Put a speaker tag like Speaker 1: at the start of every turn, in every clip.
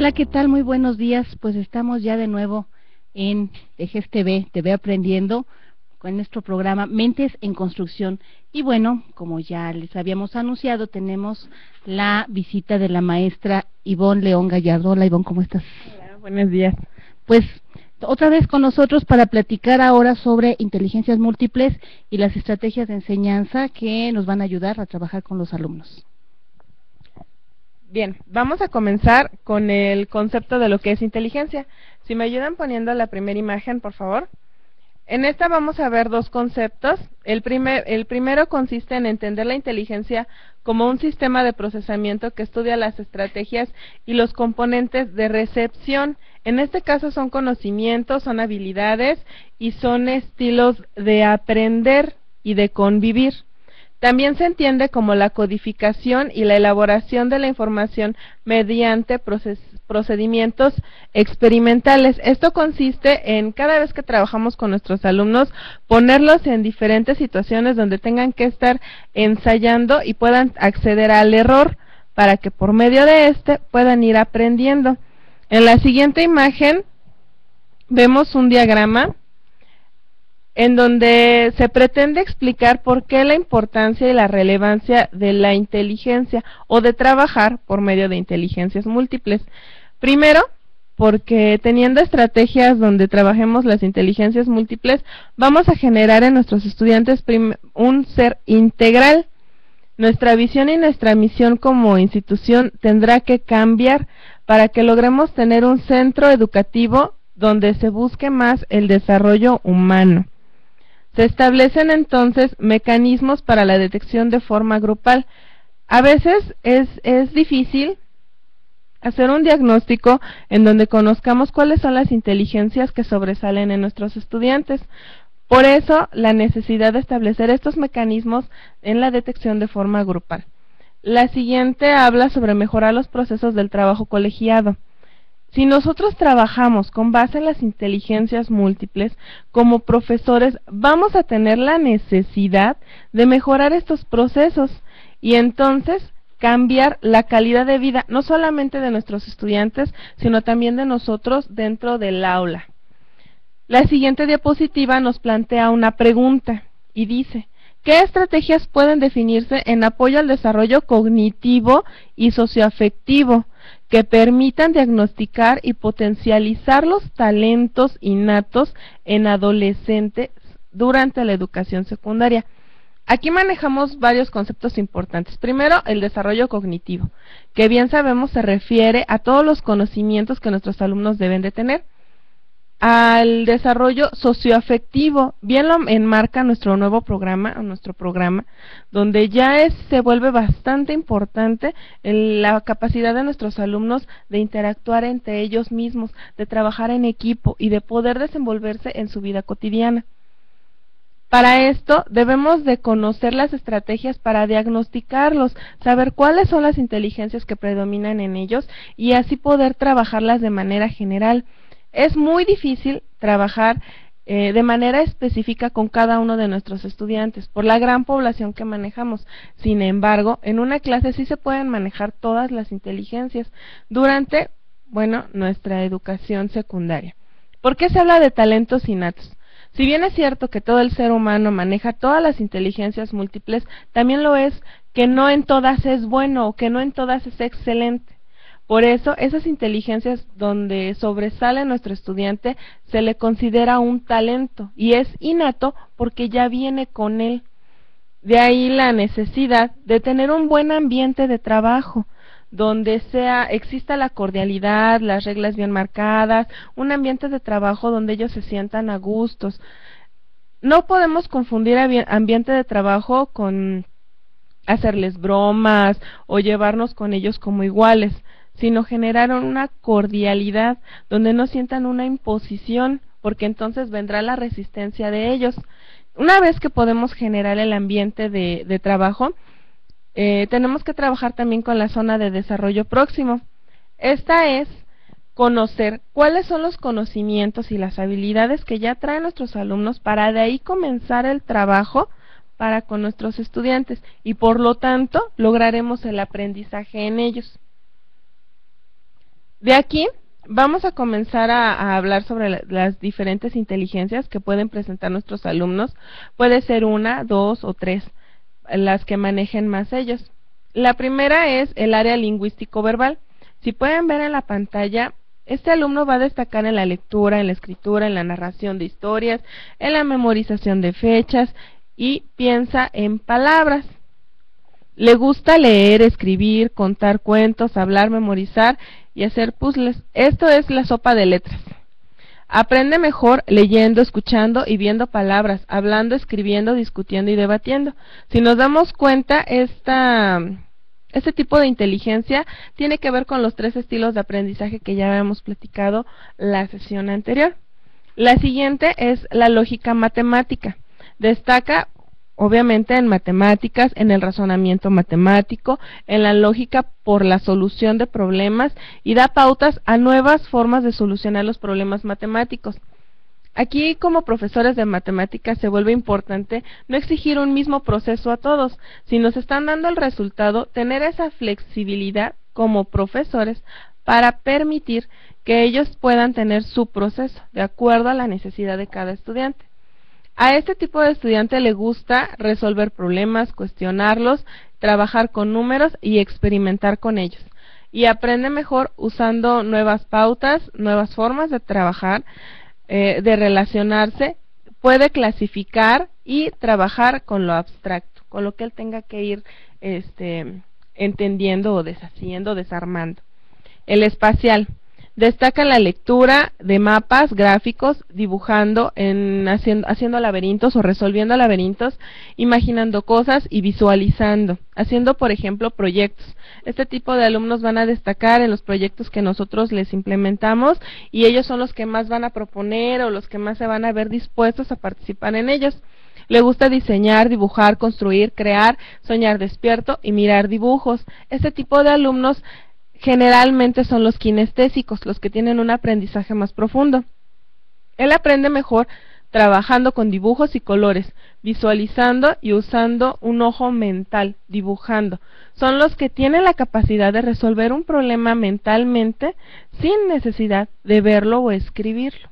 Speaker 1: Hola, ¿qué tal? Muy buenos días. Pues estamos ya de nuevo en Tejes TV, TV Aprendiendo, con nuestro programa Mentes en Construcción. Y bueno, como ya les habíamos anunciado, tenemos la visita de la maestra Ivonne León Gallardo. Hola, Ivonne, ¿cómo estás?
Speaker 2: Hola, buenos días.
Speaker 1: Pues otra vez con nosotros para platicar ahora sobre inteligencias múltiples y las estrategias de enseñanza que nos van a ayudar a trabajar con los alumnos.
Speaker 2: Bien, vamos a comenzar con el concepto de lo que es inteligencia. Si me ayudan poniendo la primera imagen, por favor. En esta vamos a ver dos conceptos. El primero consiste en entender la inteligencia como un sistema de procesamiento que estudia las estrategias y los componentes de recepción. En este caso son conocimientos, son habilidades y son estilos de aprender y de convivir. También se entiende como la codificación y la elaboración de la información mediante procedimientos experimentales. Esto consiste en, cada vez que trabajamos con nuestros alumnos, ponerlos en diferentes situaciones donde tengan que estar ensayando y puedan acceder al error para que por medio de este puedan ir aprendiendo. En la siguiente imagen vemos un diagrama en donde se pretende explicar por qué la importancia y la relevancia de la inteligencia o de trabajar por medio de inteligencias múltiples. Primero, porque teniendo estrategias donde trabajemos las inteligencias múltiples, vamos a generar en nuestros estudiantes un ser integral. Nuestra visión y nuestra misión como institución tendrá que cambiar para que logremos tener un centro educativo donde se busque más el desarrollo humano. Se establecen entonces mecanismos para la detección de forma grupal. A veces es difícil hacer un diagnóstico en donde conozcamos cuáles son las inteligencias que sobresalen en nuestros estudiantes. Por eso, la necesidad de establecer estos mecanismos en la detección de forma grupal. La siguiente habla sobre mejorar los procesos del trabajo colegiado. Si nosotros trabajamos con base en las inteligencias múltiples, como profesores vamos a tener la necesidad de mejorar estos procesos y entonces cambiar la calidad de vida, no solamente de nuestros estudiantes, sino también de nosotros dentro del aula. La siguiente diapositiva nos plantea una pregunta y dice: ¿qué estrategias pueden definirse en apoyo al desarrollo cognitivo y socioafectivo que permitan diagnosticar y potencializar los talentos innatos en adolescentes durante la educación secundaria? Aquí manejamos varios conceptos importantes. Primero, el desarrollo cognitivo, que bien sabemos se refiere a todos los conocimientos que nuestros alumnos deben de tener. Al desarrollo socioafectivo, bien lo enmarca nuestro nuevo programa, donde ya se vuelve bastante importante la capacidad de nuestros alumnos de interactuar entre ellos mismos, de trabajar en equipo y de poder desenvolverse en su vida cotidiana. Para esto debemos de conocer las estrategias para diagnosticarlos, saber cuáles son las inteligencias que predominan en ellos y así poder trabajarlas de manera general. Es muy difícil trabajar de manera específica con cada uno de nuestros estudiantes por la gran población que manejamos. Sin embargo, en una clase sí se pueden manejar todas las inteligencias durante, nuestra educación secundaria. ¿Por qué se habla de talentos innatos? Si bien es cierto que todo el ser humano maneja todas las inteligencias múltiples, también lo es que no en todas es bueno o que no en todas es excelente. Por eso, esas inteligencias donde sobresale nuestro estudiante se le considera un talento y es innato porque ya viene con él. De ahí la necesidad de tener un buen ambiente de trabajo, donde exista la cordialidad, las reglas bien marcadas, un ambiente de trabajo donde ellos se sientan a gustos. No podemos confundir ambiente de trabajo con hacerles bromas o llevarnos con ellos como iguales, sino generar una cordialidad donde no sientan una imposición, porque entonces vendrá la resistencia de ellos. Una vez que podemos generar el ambiente de trabajo, tenemos que trabajar también con la zona de desarrollo próximo. Esta es conocer cuáles son los conocimientos y las habilidades que ya traen nuestros alumnos para de ahí comenzar el trabajo para con nuestros estudiantes y por lo tanto lograremos el aprendizaje en ellos. De aquí vamos a comenzar a hablar sobre las diferentes inteligencias que pueden presentar nuestros alumnos. Puede ser una, dos o tres, las que manejen más ellos. La primera es el área lingüístico-verbal. Si pueden ver en la pantalla, este alumno va a destacar en la lectura, en la escritura, en la narración de historias, en la memorización de fechas y piensa en palabras. Le gusta leer, escribir, contar cuentos, hablar, memorizar y hacer puzzles. Esto es la sopa de letras. Aprende mejor leyendo, escuchando y viendo palabras, hablando, escribiendo, discutiendo y debatiendo. Si nos damos cuenta, este tipo de inteligencia tiene que ver con los tres estilos de aprendizaje que ya habíamos platicado la sesión anterior. La siguiente es la lógica matemática. Destaca obviamente en matemáticas, en el razonamiento matemático, en la lógica por la solución de problemas y da pautas a nuevas formas de solucionar los problemas matemáticos. Aquí, como profesores de matemáticas, se vuelve importante no exigir un mismo proceso a todos. Si nos están dando el resultado, tener esa flexibilidad como profesores para permitir que ellos puedan tener su proceso de acuerdo a la necesidad de cada estudiante. A este tipo de estudiante le gusta resolver problemas, cuestionarlos, trabajar con números y experimentar con ellos. Y aprende mejor usando nuevas pautas, nuevas formas de trabajar, de relacionarse, puede clasificar y trabajar con lo abstracto, con lo que él tenga que ir entendiendo o deshaciendo, desarmando. El espacial. Destaca la lectura de mapas, gráficos, dibujando, haciendo laberintos o resolviendo laberintos, imaginando cosas y visualizando, haciendo por ejemplo proyectos. Este tipo de alumnos van a destacar en los proyectos que nosotros les implementamos y ellos son los que más van a proponer o los que más se van a ver dispuestos a participar en ellos. Le gusta diseñar, dibujar, construir, crear, soñar despierto y mirar dibujos. Este tipo de alumnos generalmente son los kinestésicos, los que tienen un aprendizaje más profundo. Él aprende mejor trabajando con dibujos y colores, visualizando y usando un ojo mental, dibujando. Son los que tienen la capacidad de resolver un problema mentalmente sin necesidad de verlo o escribirlo.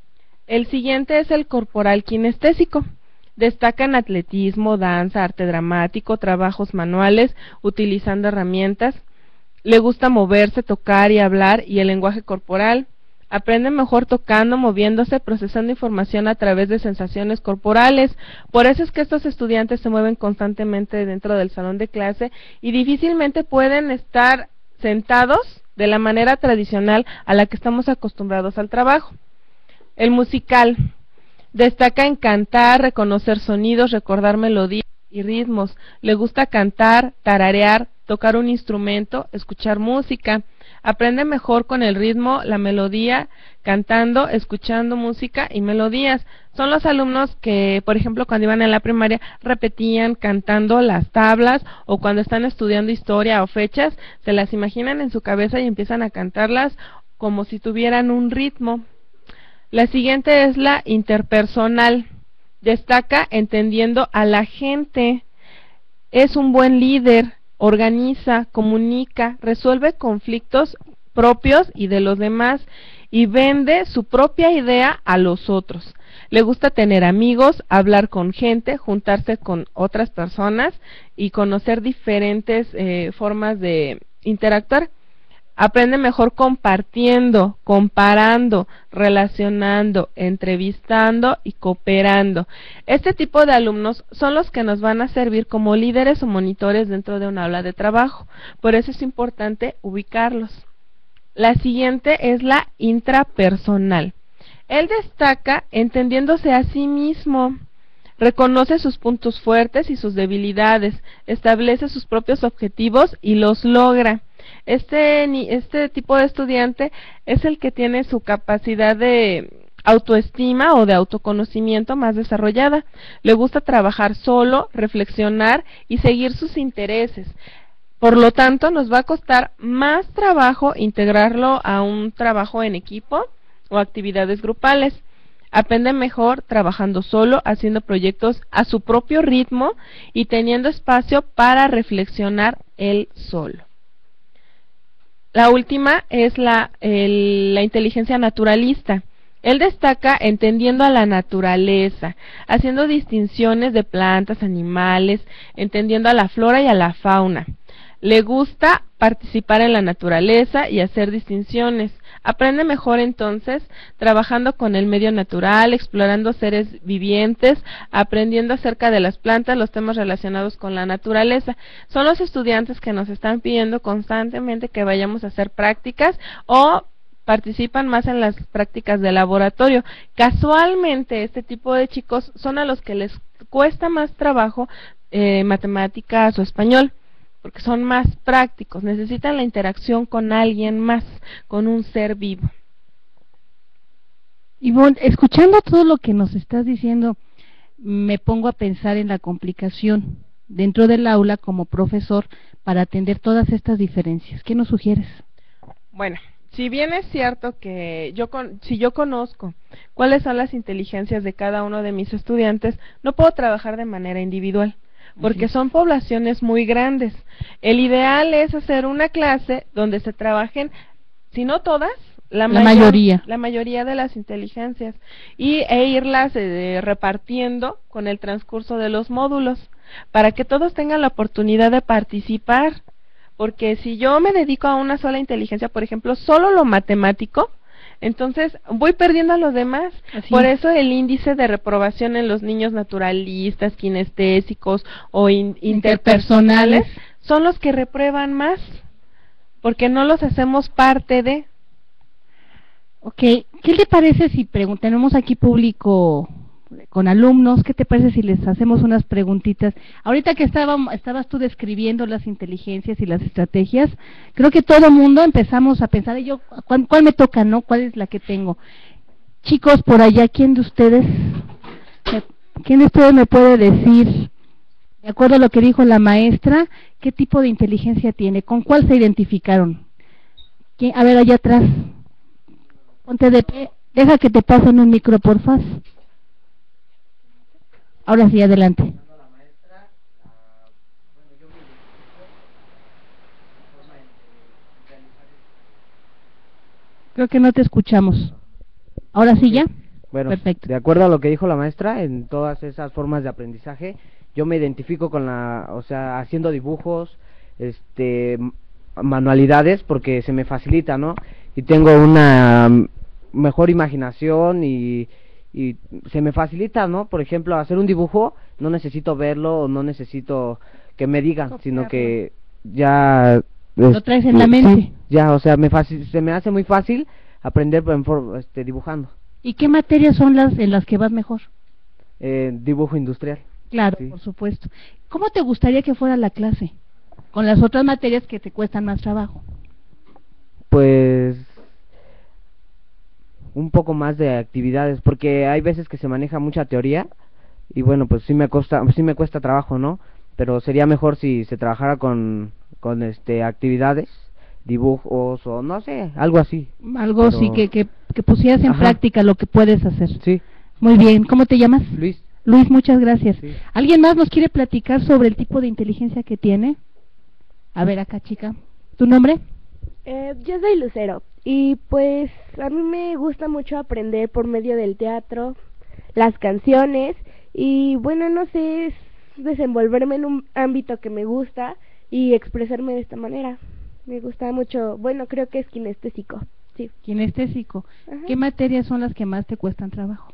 Speaker 2: El siguiente es el corporal kinestésico. Destaca en atletismo, danza, arte dramático, trabajos manuales, utilizando herramientas. Le gusta moverse, tocar y hablar y el lenguaje corporal. Aprende mejor tocando, moviéndose, procesando información a través de sensaciones corporales. Por eso es que estos estudiantes se mueven constantemente dentro del salón de clase y difícilmente pueden estar sentados de la manera tradicional a la que estamos acostumbrados al trabajo. El musical. Destaca en cantar, reconocer sonidos, recordar melodías y ritmos. Le gusta cantar, tararear, tocar un instrumento, escuchar música. Aprende mejor con el ritmo, la melodía, cantando, escuchando música y melodías. Son los alumnos que, por ejemplo, cuando iban en la primaria, repetían cantando las tablas, o cuando están estudiando historia o fechas, se las imaginan en su cabeza y empiezan a cantarlas como si tuvieran un ritmo. La siguiente es la interpersonal. Destaca entendiendo a la gente. Es un buen líder. Organiza, comunica, resuelve conflictos propios y de los demás y vende su propia idea a los otros. Le gusta tener amigos, hablar con gente, juntarse con otras personas y conocer diferentes formas de interactuar. Aprende mejor compartiendo, comparando, relacionando, entrevistando y cooperando. Este tipo de alumnos son los que nos van a servir como líderes o monitores dentro de un aula de trabajo. Por eso es importante ubicarlos. La siguiente es la intrapersonal. Él destaca entendiéndose a sí mismo. Reconoce sus puntos fuertes y sus debilidades, establece sus propios objetivos y los logra. Este tipo de estudiante es el que tiene su capacidad de autoestima o de autoconocimiento más desarrollada. Le gusta trabajar solo, reflexionar y seguir sus intereses. Por lo tanto, nos va a costar más trabajo integrarlo a un trabajo en equipo o actividades grupales. Aprende mejor trabajando solo, haciendo proyectos a su propio ritmo y teniendo espacio para reflexionar él solo. la última es la inteligencia naturalista. Él destaca entendiendo a la naturaleza, haciendo distinciones de plantas, animales, entendiendo a la flora y a la fauna. Le gusta participar en la naturaleza y hacer distinciones. Aprende mejor entonces trabajando con el medio natural, explorando seres vivientes, aprendiendo acerca de las plantas, los temas relacionados con la naturaleza. Son los estudiantes que nos están pidiendo constantemente que vayamos a hacer prácticas o participan más en las prácticas de laboratorio. Casualmente este tipo de chicos son a los que les cuesta más trabajo matemáticas o español, porque son más prácticos, necesitan la interacción con alguien más, con un ser vivo.
Speaker 1: Ivonne, escuchando todo lo que nos estás diciendo, me pongo a pensar en la complicación dentro del aula como profesor para atender todas estas diferencias. ¿Qué nos sugieres?
Speaker 2: Bueno, si bien es cierto que si yo conozco cuáles son las inteligencias de cada uno de mis estudiantes, no puedo trabajar de manera individual, porque son poblaciones muy grandes. El ideal es hacer una clase donde se trabajen, si no todas, la mayoría de las inteligencias e irlas repartiendo con el transcurso de los módulos, para que todos tengan la oportunidad de participar. Porque si yo me dedico a una sola inteligencia, por ejemplo, solo lo matemático, entonces voy perdiendo a los demás. Por eso el índice de reprobación en los niños naturalistas, kinestésicos o interpersonales son los que reprueban más, porque no los hacemos parte de.
Speaker 1: Ok, ¿qué le parece si tenemos aquí público con alumnos? ¿Qué te parece si les hacemos unas preguntitas? Ahorita que estabas tú describiendo las inteligencias y las estrategias, creo que todo el mundo empezamos a pensar, ¿cuál me toca, no? ¿Cuál es la que tengo? Chicos, por allá, ¿quién de ustedes me puede decir, de acuerdo a lo que dijo la maestra, qué tipo de inteligencia tiene? ¿Con cuál se identificaron? A ver, allá atrás. Ponte de pie, deja que te pasen un micro, porfa. Ahora sí, adelante. Creo que no te escuchamos. ¿Ahora sí ya?
Speaker 3: Bueno,
Speaker 1: perfecto.
Speaker 3: De acuerdo a lo que dijo la maestra, en todas esas formas de aprendizaje, yo me identifico con haciendo dibujos, manualidades, porque se me facilita, ¿no? Y tengo una mejor imaginación y se me facilita, ¿no? Por ejemplo, hacer un dibujo, no necesito verlo o no necesito que me digan, sino que ya
Speaker 1: lo traes en la mente.
Speaker 3: Sí, ya, o sea, se me hace muy fácil aprender dibujando.
Speaker 1: ¿Y qué materias son las en las que vas mejor?
Speaker 3: Dibujo industrial.
Speaker 1: Claro, sí. Por supuesto. ¿Cómo te gustaría que fuera la clase? Con las otras materias que te cuestan más trabajo.
Speaker 3: Pues un poco más de actividades, porque hay veces que se maneja mucha teoría y bueno, pues sí me cuesta trabajo, ¿no? Pero sería mejor si se trabajara con actividades, dibujos o no sé, algo así.
Speaker 1: Algo sí, que pusieras en práctica lo que puedes hacer.
Speaker 3: Sí.
Speaker 1: Muy bien, ¿cómo te llamas?
Speaker 3: Luis.
Speaker 1: Luis, muchas gracias.
Speaker 3: Sí.
Speaker 1: ¿Alguien más nos quiere platicar sobre el tipo de inteligencia que tiene? A ver acá, chica. ¿Tu nombre?
Speaker 4: Yo soy Lucero y pues a mí me gusta mucho aprender por medio del teatro, las canciones y bueno, no sé, es desenvolverme en un ámbito que me gusta y expresarme de esta manera. Me gusta mucho, bueno, creo que es kinestésico, sí.
Speaker 1: Kinestésico. Ajá. ¿Qué materias son las que más te cuestan trabajo?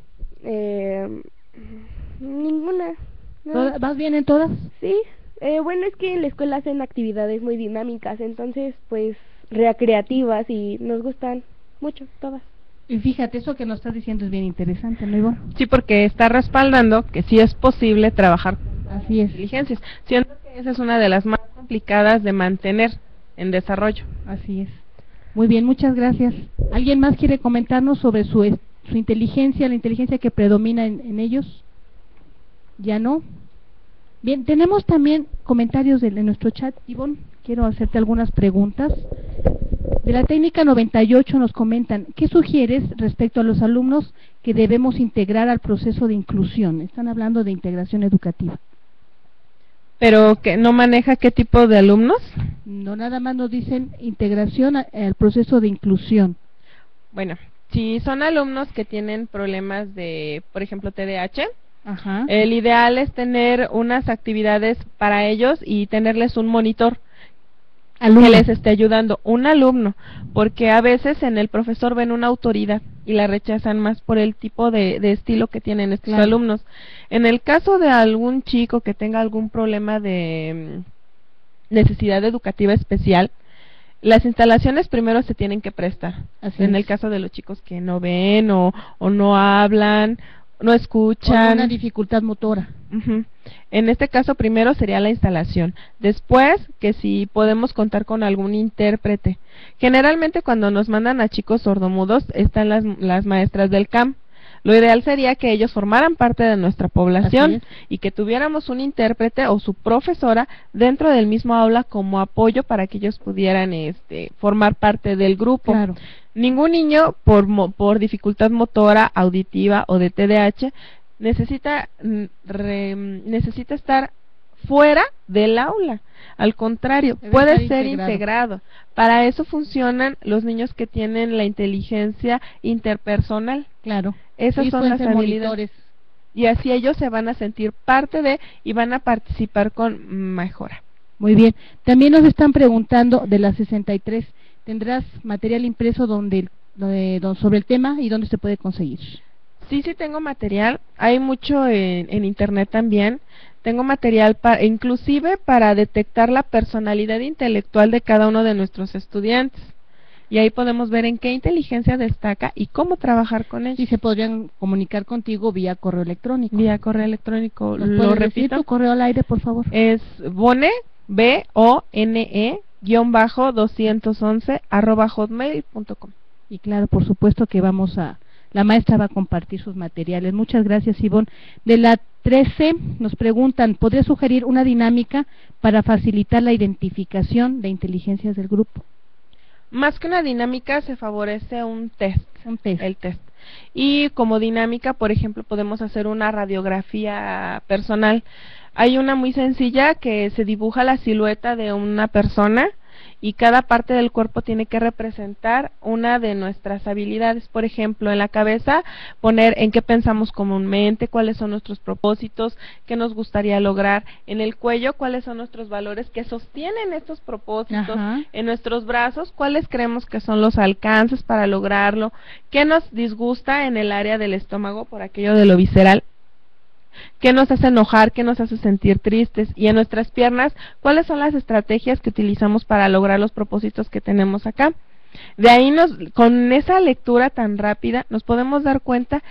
Speaker 4: Ninguna. No.
Speaker 1: ¿Vas bien en todas?
Speaker 4: Sí. Bueno, es que en la escuela hacen actividades muy dinámicas, entonces pues recreativas y nos gustan mucho todas.
Speaker 1: Y fíjate, eso que nos estás diciendo es bien interesante, ¿no, Ivonne?
Speaker 2: Sí, porque está respaldando que sí es posible trabajar con
Speaker 1: así es.
Speaker 2: Inteligencias, siendo que esa es una de las más complicadas de mantener en desarrollo.
Speaker 1: Así es. Muy bien, muchas gracias. ¿Alguien más quiere comentarnos sobre su inteligencia, la inteligencia que predomina en ellos? ¿Ya no? Bien, tenemos también comentarios en nuestro chat. Ivonne, quiero hacerte algunas preguntas. De la técnica 98 nos comentan, ¿qué sugieres respecto a los alumnos que debemos integrar al proceso de inclusión? Están hablando de integración educativa.
Speaker 2: ¿Pero que no maneja qué tipo de alumnos?
Speaker 1: No, nada más nos dicen integración al proceso de inclusión.
Speaker 2: Bueno, si son alumnos que tienen problemas de, por ejemplo, TDAH,
Speaker 1: Ajá.
Speaker 2: el ideal es tener unas actividades para ellos y tenerles un monitor
Speaker 1: Alumno.
Speaker 2: que les esté ayudando, un alumno, porque a veces en el profesor ven una autoridad y la rechazan más por el tipo de estilo que tienen estos
Speaker 1: Claro.
Speaker 2: alumnos. En el caso de algún chico que tenga algún problema de necesidad educativa especial, las instalaciones primero se tienen que prestar.
Speaker 1: Así
Speaker 2: En
Speaker 1: es.
Speaker 2: el caso de los chicos que no ven o no hablan, no
Speaker 1: Con
Speaker 2: escuchan.
Speaker 1: una dificultad motora.
Speaker 2: Ujú. En este caso primero sería la instalación, después que si podemos contar con algún intérprete. Generalmente cuando nos mandan a chicos sordomudos están las maestras del CAM. Lo ideal sería que ellos formaran parte de nuestra
Speaker 1: Así
Speaker 2: población
Speaker 1: es.
Speaker 2: y que tuviéramos un intérprete o su profesora dentro del mismo aula como apoyo para que ellos pudieran formar parte del grupo.
Speaker 1: Claro.
Speaker 2: Ningún niño por dificultad motora, auditiva o de TDAH necesita estar fuera del aula. Al contrario,
Speaker 1: Debe
Speaker 2: puede
Speaker 1: estar
Speaker 2: ser
Speaker 1: integrado.
Speaker 2: integrado. Para eso funcionan los niños que tienen la inteligencia interpersonal.
Speaker 1: Claro.
Speaker 2: Esas
Speaker 1: Sí,
Speaker 2: son
Speaker 1: pueden
Speaker 2: las
Speaker 1: ser
Speaker 2: habilidades.
Speaker 1: monitores.
Speaker 2: Y así ellos se van a sentir parte de y van a participar con mejora.
Speaker 1: Muy bien. También nos están preguntando de la 63. ¿Tendrás material impreso sobre el tema y dónde se puede conseguir?
Speaker 2: Sí tengo material, hay mucho en internet también. Tengo material inclusive para detectar la personalidad intelectual de cada uno de nuestros estudiantes. Y ahí podemos ver en qué inteligencia destaca y cómo trabajar con ellos.
Speaker 1: Sí, se podrían comunicar contigo vía correo electrónico.
Speaker 2: Vía correo electrónico,
Speaker 1: ¿Nos
Speaker 2: lo
Speaker 1: puedes decir
Speaker 2: repito.
Speaker 1: tu correo al aire, por favor?
Speaker 2: Es bone, BONE, _211 @hotmail.com.
Speaker 1: Y claro, por supuesto que la maestra va a compartir sus materiales. Muchas gracias, Ivonne. De la 13 nos preguntan, ¿podría sugerir una dinámica para facilitar la identificación de inteligencias del grupo?
Speaker 2: Más que una dinámica se favorece un test.
Speaker 1: Un test.
Speaker 2: El test. Y como dinámica, por ejemplo, podemos hacer una radiografía personal. Hay una muy sencilla que se dibuja la silueta de una persona y cada parte del cuerpo tiene que representar una de nuestras habilidades. Por ejemplo, en la cabeza poner en qué pensamos comúnmente, cuáles son nuestros propósitos, qué nos gustaría lograr. En el cuello, cuáles son nuestros valores que sostienen estos propósitos.
Speaker 1: Ajá.
Speaker 2: En nuestros brazos, cuáles creemos que son los alcances para lograrlo, qué nos disgusta en el área del estómago por aquello de lo visceral, qué nos hace enojar, qué nos hace sentir tristes, y en nuestras piernas, cuáles son las estrategias que utilizamos para lograr los propósitos que tenemos acá. De ahí con esa lectura tan rápida, nos podemos dar cuenta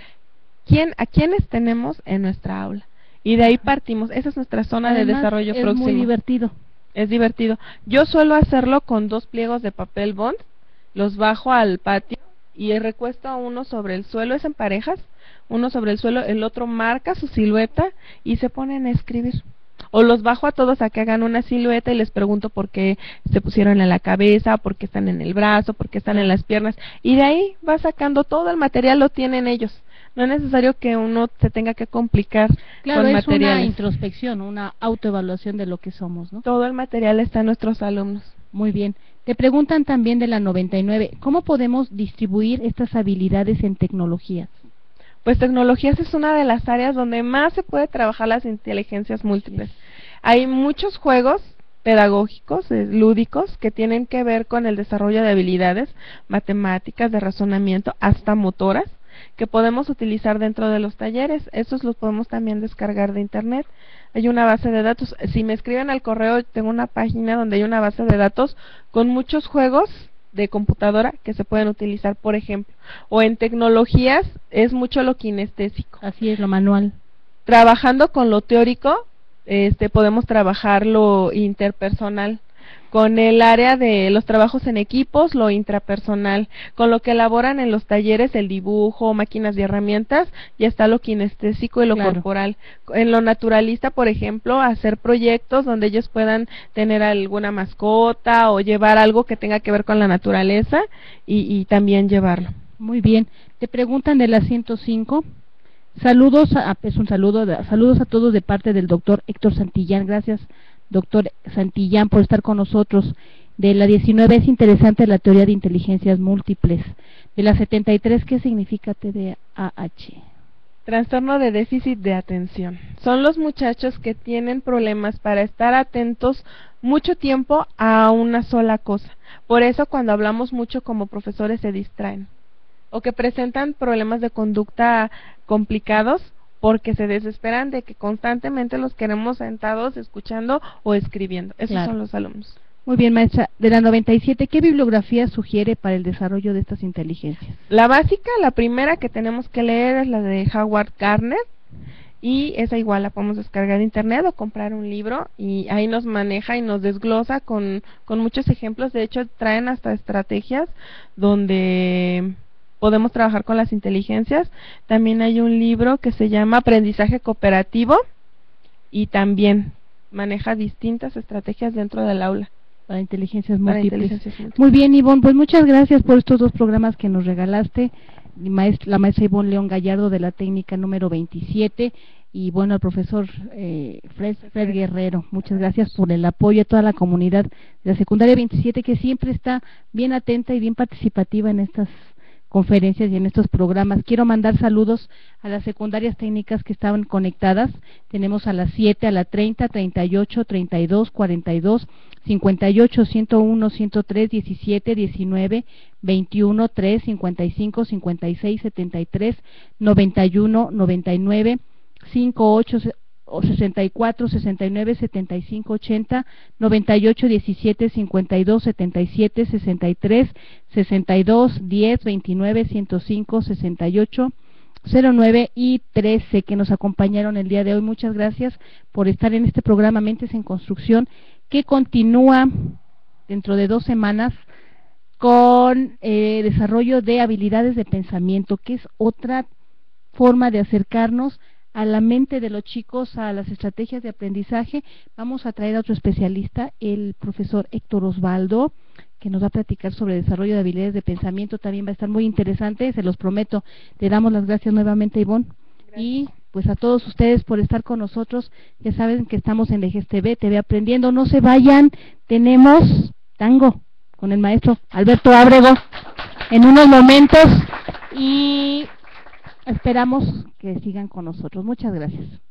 Speaker 2: a quiénes tenemos en nuestra aula. Y de ahí partimos, esa es nuestra zona de desarrollo próximo.
Speaker 1: Es muy divertido.
Speaker 2: Es divertido. Yo suelo hacerlo con 2 pliegos de papel bond, los bajo al patio y recuesto a uno sobre el suelo, es en parejas, uno sobre el suelo, el otro marca su silueta y se ponen a escribir. O los bajo a todos a que hagan una silueta y les pregunto por qué se pusieron en la cabeza, por qué están en el brazo, por qué están en las piernas, y de ahí va sacando todo el material, lo tienen ellos. No es necesario que uno se tenga que complicar
Speaker 1: Claro,
Speaker 2: con
Speaker 1: es
Speaker 2: materiales.
Speaker 1: una introspección, una autoevaluación de lo que somos, ¿no?
Speaker 2: Todo el material está en nuestros alumnos.
Speaker 1: Muy bien. Te preguntan también de la 99, ¿cómo podemos distribuir estas habilidades en tecnologías?
Speaker 2: Pues tecnologías es una de las áreas donde más se puede trabajar las inteligencias múltiples. Hay muchos juegos pedagógicos, lúdicos, que tienen que ver con el desarrollo de habilidades matemáticas, de razonamiento, hasta motoras, que podemos utilizar dentro de los talleres. Esos los podemos también descargar de internet. Hay una base de datos. Si me escriben al correo, tengo una página donde hay una base de datos con muchos juegos de computadora que se pueden utilizar, por ejemplo. O en tecnologías es mucho lo kinestésico.
Speaker 1: Así es, lo manual.
Speaker 2: Trabajando con lo teórico, podemos trabajar lo interpersonal. Con el área de los trabajos en equipos, lo intrapersonal. Con lo que elaboran en los talleres, el dibujo, máquinas y herramientas, ya está lo kinestésico y lo corporal. En lo naturalista, por ejemplo, hacer proyectos donde ellos puedan tener alguna mascota o llevar algo que tenga que ver con la naturaleza y también llevarlo.
Speaker 1: Muy bien. Te preguntan de la 105. Saludos a todos de parte del doctor Héctor Santillán. Gracias, doctor Santillán, por estar con nosotros. De la 19 es interesante la teoría de inteligencias múltiples. De la 73, ¿qué significa TDAH?
Speaker 2: Trastorno de déficit de atención. Son los muchachos que tienen problemas para estar atentos mucho tiempo a una sola cosa. Por eso cuando hablamos mucho como profesores se distraen. O que presentan problemas de conducta complicados porque se desesperan de que constantemente los queremos sentados escuchando o escribiendo. Esos
Speaker 1: Claro.
Speaker 2: son los alumnos.
Speaker 1: Muy bien, maestra. De la 97, ¿qué bibliografía sugiere para el desarrollo de estas inteligencias?
Speaker 2: La básica, la primera que tenemos que leer es la de Howard Gardner, y esa igual la podemos descargar de internet o comprar un libro, y ahí nos maneja y nos desglosa con muchos ejemplos. De hecho traen hasta estrategias donde podemos trabajar con las inteligencias. También hay un libro que se llama Aprendizaje Cooperativo y también maneja distintas estrategias dentro del aula.
Speaker 1: Para inteligencias
Speaker 2: Para
Speaker 1: múltiples.
Speaker 2: inteligencias múltiples.
Speaker 1: Muy bien, Ivonne, pues muchas gracias por estos dos programas que nos regalaste. La maestra Ivonne León Gallardo de la técnica número 27 y bueno, al profesor Fred Guerrero. Muchas gracias por el apoyo a toda la comunidad de la secundaria 27 que siempre está bien atenta y bien participativa en estas conferencias y en estos programas. Quiero mandar saludos a las secundarias técnicas que estaban conectadas. Tenemos a las 7, a la 30, 38, 32, 42, 58, 101, 103, 17, 19, 21, 3, 55, 56, 73, 91, 99, 58, 64, 69, 75, 80, 98, 17, 52, 77, 63, 62, 10, 29, 105, 68, 09 y 13 que nos acompañaron el día de hoy. Muchas gracias por estar en este programa Mentes en Construcción, que continúa dentro de 2 semanas con desarrollo de habilidades de pensamiento, que es otra forma de acercarnos a la mente de los chicos, a las estrategias de aprendizaje. Vamos a traer a otro especialista, el profesor Héctor Osvaldo, que nos va a platicar sobre desarrollo de habilidades de pensamiento. También va a estar muy interesante, se los prometo. Le damos las gracias nuevamente, Ivonne. Y pues a todos ustedes por estar con nosotros. Ya saben que estamos en Dejes TV Aprendiendo. No se vayan, tenemos tango con el maestro Alberto Ábrego en unos momentos y esperamos que sigan con nosotros. Muchas gracias.